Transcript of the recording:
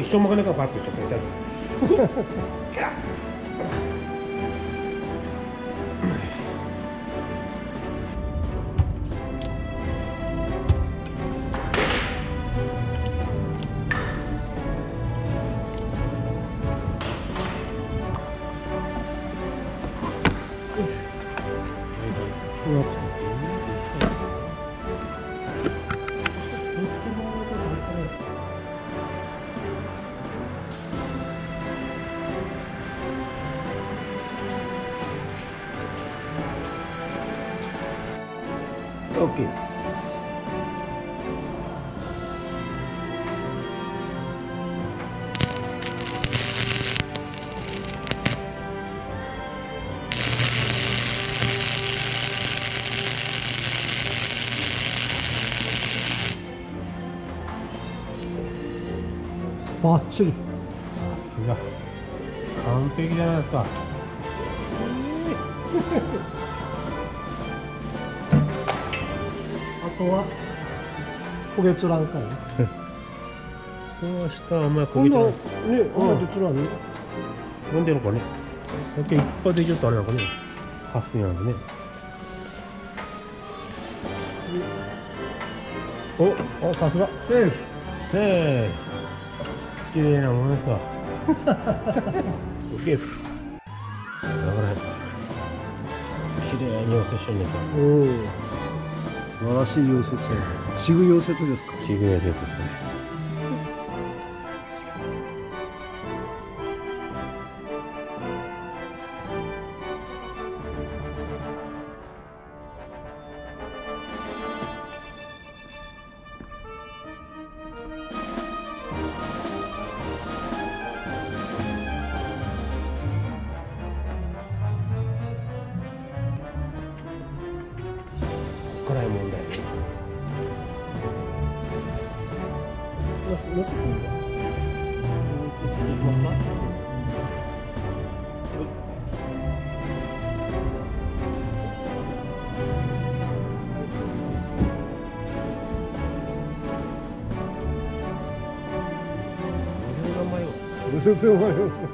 一生曲がねえからパッとしちゃってちゃう。OK です。 バッチリ。 さすが完璧じゃないですか。 あとは焦げつらんかいね。 これは下はあんまり焦げてない。 ね、焦げつらんね。 なんでやろうかね。酒いっぱいでちょっとあれなんかね。かすなんでね。お、さすが。 セーフ。 せー。綺麗なものですわ。OK です。だから綺麗に溶接してるんですよ。 おお。素晴らしい溶接。チグ溶接ですか。 チグ溶接ですね。辛い問題。 乗せていいんだ。いきますか。全然うまいよ。